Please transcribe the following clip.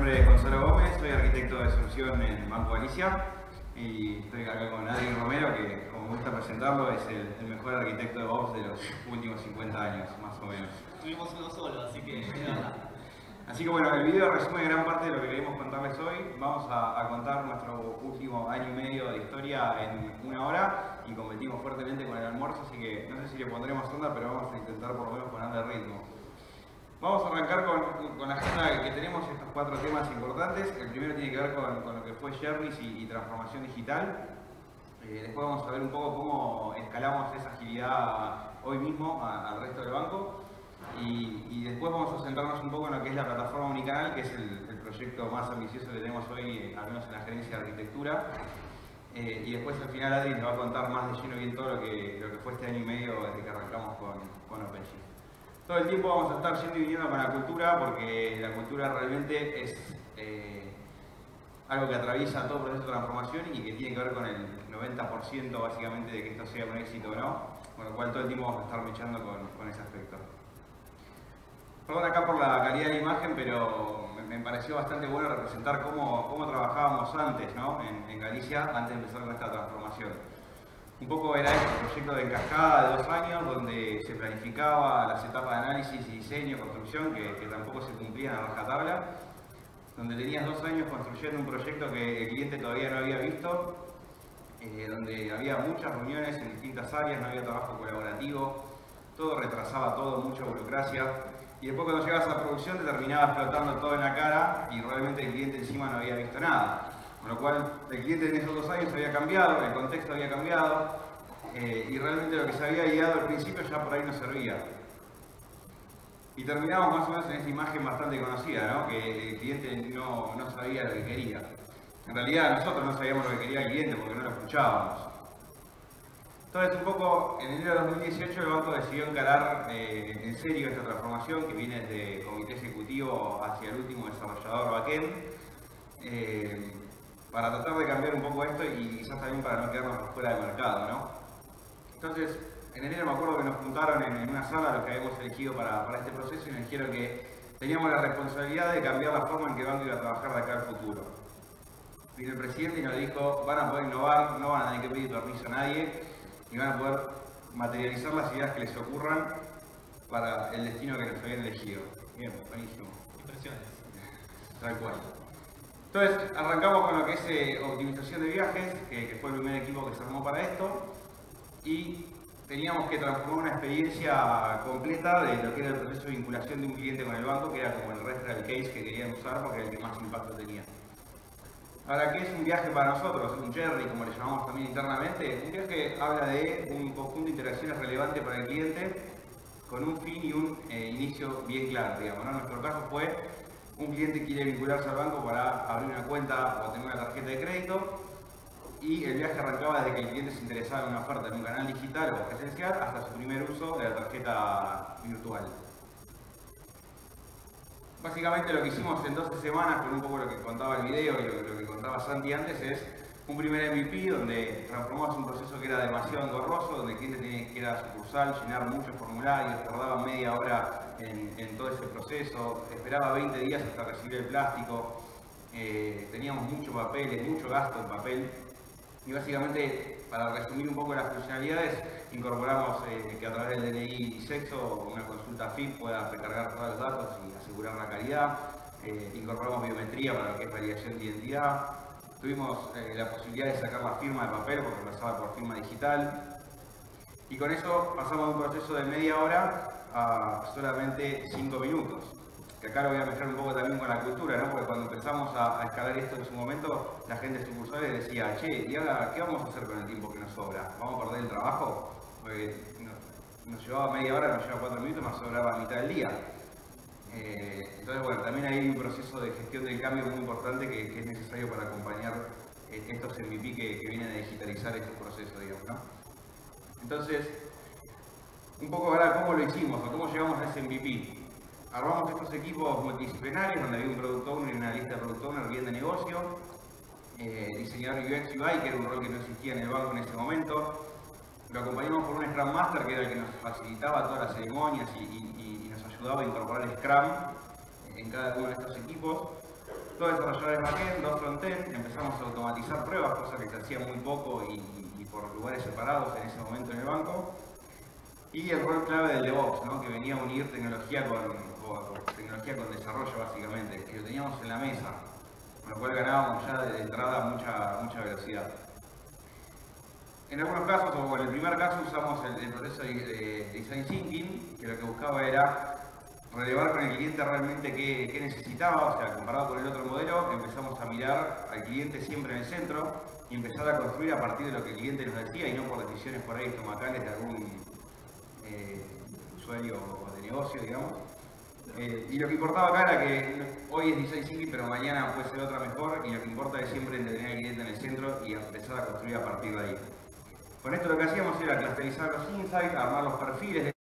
nombre es Gonzalo Gómez, soy arquitecto de solución en Banco Galicia y estoy acá con Adrián Romero, que como me gusta presentarlo es el mejor arquitecto de Ops de los últimos 50 años, más o menos. Tuvimos uno solo, así que... Así que bueno, el video resume gran parte de lo que queremos contarles hoy. Vamos a contar nuestro último año y medio de historia en una hora y competimos fuertemente con el almuerzo, así que no sé si le pondremos onda, pero vamos a intentar por lo menos ponerle ritmo. Vamos a arrancar con la agenda que tenemos, estos 4 temas importantes. El primero tiene que ver con lo que fue Journeys y transformación digital. Después vamos a ver un poco cómo escalamos esa agilidad hoy mismo al resto del banco. Y después vamos a centrarnos un poco en lo que es la plataforma Unicanal, que es el proyecto más ambicioso que tenemos hoy, al menos en la gerencia de arquitectura. Y después al final Adri nos va a contar más de lleno bien todo lo que fue este año y medio desde que arrancamos con OpenShift. Todo el tiempo vamos a estar yendo y viniendo con la cultura, porque la cultura realmente es algo que atraviesa todo el proceso de transformación y que tiene que ver con el 90% básicamente de que esto sea un éxito o no, con lo cual todo el tiempo vamos a estar mechando con ese aspecto. Perdón acá por la calidad de la imagen, pero me pareció bastante bueno representar cómo trabajábamos antes, ¿no? en Galicia, antes de empezar con esta transformación. Un poco era este proyecto de cascada de 2 años, donde se planificaba las etapas de análisis y diseño, construcción, que tampoco se cumplían a rajatabla, donde tenías 2 años construyendo un proyecto que el cliente todavía no había visto, donde había muchas reuniones en distintas áreas, no había trabajo colaborativo, todo retrasaba todo, mucha burocracia, y después cuando llegabas a la producción te terminaba explotando todo en la cara y realmente el cliente encima no había visto nada. Con lo cual, el cliente en esos 2 años había cambiado, el contexto había cambiado y realmente lo que se había guiado al principio ya por ahí no servía. Y terminamos más o menos en esta imagen bastante conocida, ¿no? Que el cliente no sabía lo que quería. En realidad nosotros no sabíamos lo que quería el cliente porque no lo escuchábamos. Entonces, un poco en enero de 2018 el banco decidió encarar en serio esta transformación que viene desde comité ejecutivo hacia el último desarrollador backend. Para tratar de cambiar un poco esto y quizás también para no quedarnos fuera del mercado, ¿no? Entonces, en enero me acuerdo que nos juntaron en una sala los que habíamos elegido para este proceso y nos dijeron que teníamos la responsabilidad de cambiar la forma en que el banco iba a trabajar de acá al futuro. Vino el presidente y nos dijo, van a poder innovar, no van a tener que pedir permiso a nadie y van a poder materializar las ideas que les ocurran para el destino que nos habían elegido. Bien, buenísimo. Impresiones. Tal cual. Entonces, arrancamos con lo que es optimización de viajes, que fue el primer equipo que se armó para esto, y teníamos que transformar una experiencia completa de lo que era el proceso de vinculación de un cliente con el banco, que era como el referral case que querían usar porque era el que más impacto tenía. Ahora, ¿qué es un viaje para nosotros? Un journey, como le llamamos también internamente. Un viaje habla de un conjunto de interacciones relevantes para el cliente con un fin y un inicio bien claro, digamos, ¿no? En nuestro caso fue un cliente quiere vincularse al banco para abrir una cuenta o tener una tarjeta de crédito y el viaje arrancaba desde que el cliente se interesaba en una oferta en un canal digital o presencial hasta su primer uso de la tarjeta virtual. Básicamente lo que hicimos en 12 semanas, con un poco lo que contaba el video y lo que contaba Santi antes, es un primer MVP donde transformamos un proceso que era demasiado engorroso, donde el cliente tenía que ir a la sucursal, llenar muchos formularios, tardaba media hora en todo ese proceso, esperaba 20 días hasta recibir el plástico, teníamos mucho papel, mucho gasto en papel y básicamente, para resumir un poco las funcionalidades, incorporamos que a través del DNI y sexo una consulta FIP pueda recargar todos los datos y asegurar la calidad, incorporamos biometría para lo que es validación de identidad. Tuvimos la posibilidad de sacar la firma de papel porque pasaba por firma digital. Y con eso pasamos de un proceso de media hora a solamente 5 minutos. Que acá lo voy a mezclar un poco también con la cultura, ¿no? Porque cuando empezamos a escalar esto en su momento, la gente sucursales decía, che, ¿y ahora qué vamos a hacer con el tiempo que nos sobra? ¿Vamos a perder el trabajo? Porque nos llevaba media hora, nos llevaba 4 minutos, nos sobraba mitad del día. Entonces, bueno, también hay un proceso de gestión del cambio muy importante que es necesario para acompañar estos MVP que vienen a digitalizar estos procesos, digamos, ¿no? Entonces, un poco ahora cómo lo hicimos o cómo llegamos a ese MVP. Armamos estos equipos multidisciplinarios donde había un product owner y una lista de product owner bien de negocio, diseñador UX UI, que era un rol que no existía en el banco en ese momento. Lo acompañamos por un Scrum Master, que era el que nos facilitaba todas las ceremonias y nos ayudaba a incorporar el Scrum en cada uno de estos equipos. dos desarrolladores backend, dos frontend, empezamos a automatizar pruebas, cosa que se hacía muy poco y por lugares separados en ese momento en el banco. Y el rol clave del DevOps, ¿no? Que venía a unir tecnología con desarrollo básicamente, que lo teníamos en la mesa, con lo cual ganábamos ya de entrada mucha velocidad. En algunos casos, o en el primer caso, usamos el proceso de Design Thinking, que lo que buscaba era relevar con el cliente realmente qué necesitaba, o sea, comparado con el otro modelo, empezamos a mirar al cliente siempre en el centro y empezar a construir a partir de lo que el cliente nos decía y no por decisiones por ahí estomacales de algún usuario de negocio, digamos. Y lo que importaba acá era que hoy es Design Thinking, pero mañana puede ser otra mejor, y lo que importa es siempre tener al cliente en el centro y empezar a construir a partir de ahí. Con esto lo que hacíamos era clusterizar los insights, armar los perfiles